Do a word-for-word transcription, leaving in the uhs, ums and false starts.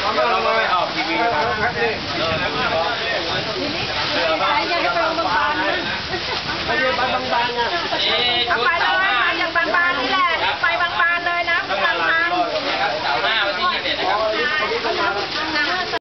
เราก็ไปออกทีวีครับไหนอยากให้ไปบางๆนะไปบางๆอ่ะ